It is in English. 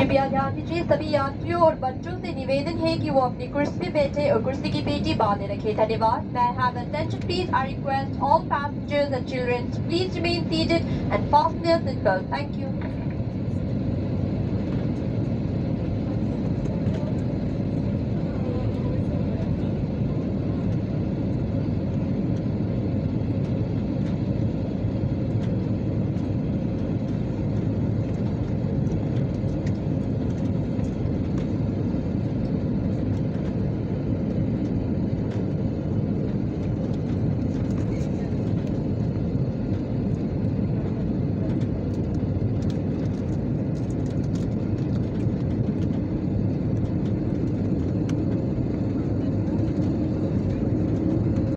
कृपया ध्यान दीजिए, सभी यात्रियों और बच्चों से निवेदन है कि वो अपनी कुर्सी पे बैठे और कुर्सी की पेटी बांधे रखें। धन्यवाद। May I have attention please? I request all passengers and children to please remain seated and fasten their seatbelts. Thank you.